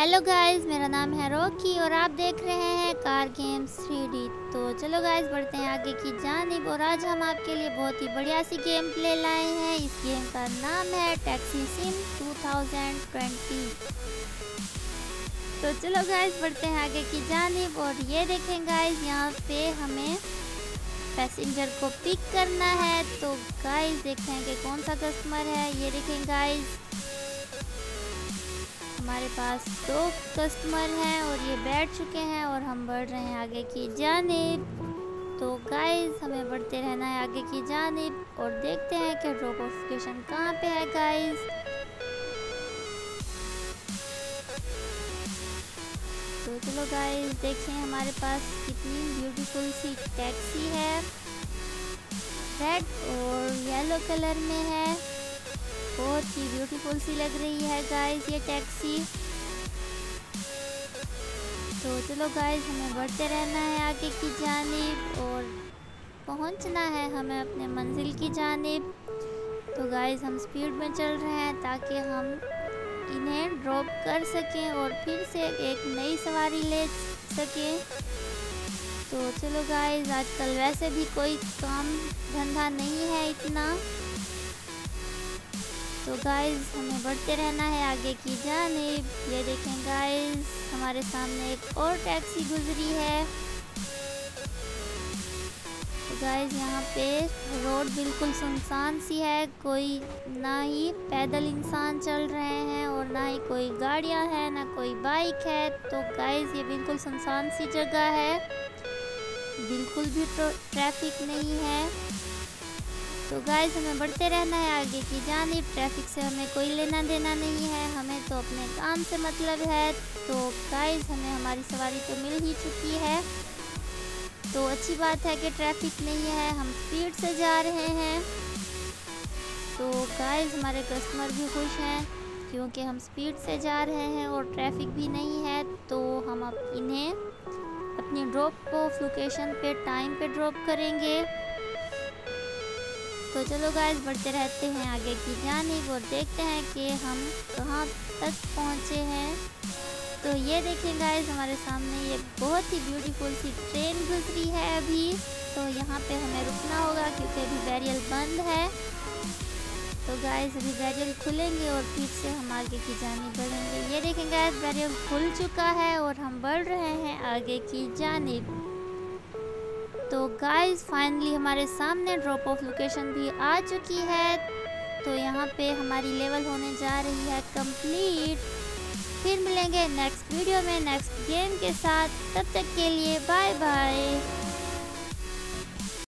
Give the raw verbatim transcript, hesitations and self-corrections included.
Hello guys, मेरा नाम है रॉकी और आप देख रहे हैं कार गेम्स थ्री डी। तो चलो गाइस, बढ़ते हैं आगे की जानिब। और आज हम आपके लिए बहुत ही बढ़िया सी गेम प्ले लाए हैं। इस गेम का नाम है taxi sim two thousand twenty. तो चलो गाइस, बढ़ते हैं आगे की जानिब। और ये देखें गाइस, यहाँ पे हमें पैसेंजर को पिक करना है। तो गाइस देखते हैं कि कौन सा कस्टमर है। ये देखें गाइस, हमारे पास दो कस्टमर हैं और ये बैठ चुके हैं और हम बढ़ रहे हैं आगे की जानिब। तो गाइस, हमें बढ़ते रहना है आगे की जानिब और देखते हैं कि ड्रॉप ऑफ लोकेशन कहाँ पे है गाइस। तो चलो गाइस, देखें हमारे पास कितनी ब्यूटीफुल सी टैक्सी है। रेड और येलो कलर में है, बहुत ही ब्यूटीफुल सी लग रही है गाइस ये टैक्सी। तो चलो गाइस, हमें बढ़ते रहना है आगे की जानिब और पहुंचना है हमें अपने मंजिल की जानिब। तो गाइस, हम स्पीड में चल रहे हैं ताकि हम इन्हें ड्रॉप कर सकें और फिर से एक नई सवारी ले सकें। तो चलो गाइस, आजकल वैसे भी कोई काम धंधा नहीं है इतना। तो गाइस, हमें बढ़ते रहना है आगे की जानिब। ये देखें गाइस, हमारे सामने एक और टैक्सी गुजरी है। तो गाइस, यहाँ पे रोड बिल्कुल सुनसान सी है, कोई ना ही पैदल इंसान चल रहे हैं और ना ही कोई गाड़ियाँ हैं, ना कोई बाइक है। तो गाइस, ये बिल्कुल सुनसान सी जगह है, बिल्कुल भी ट्रैफिक नहीं है। तो गाइस, हमें बढ़ते रहना है आगे की जानिब। ट्रैफिक से हमें कोई लेना देना नहीं है, हमें तो अपने काम से मतलब है। तो गाइस, हमें हमारी सवारी तो मिल ही चुकी है, तो अच्छी बात है कि ट्रैफिक नहीं है, हम स्पीड से जा रहे हैं। तो गाइस, हमारे कस्टमर भी खुश हैं क्योंकि हम स्पीड से जा रहे हैं और ट्रैफिक भी नहीं है। तो हम अब इन्हें अपनी ड्रॉप ऑफ लोकेशन पे टाइम पे ड्रॉप करेंगे। तो चलो गाइस, बढ़ते रहते हैं आगे की जानिब और देखते हैं कि हम कहाँ तक पहुँचे हैं। तो ये देखें गाइस, हमारे सामने ये बहुत ही ब्यूटीफुल सी ट्रेन गुजरी है अभी। तो यहाँ पे हमें रुकना होगा क्योंकि अभी बैरियर बंद है। तो गाइस, अभी बैरियर खुलेंगे और फिर से हम आगे की जानिब बढ़ेंगे। ये देखें गाइस, बैरियर खुल चुका है और हम बढ़ रहे हैं आगे की जानिब। तो गाइस, फाइनली हमारे सामने ड्रॉप ऑफ लोकेशन भी आ चुकी है। तो यहाँ पे हमारी लेवल होने जा रही है कंप्लीट। फिर मिलेंगे नेक्स्ट वीडियो में नेक्स्ट गेम के साथ। तब तक के लिए बाय बाय।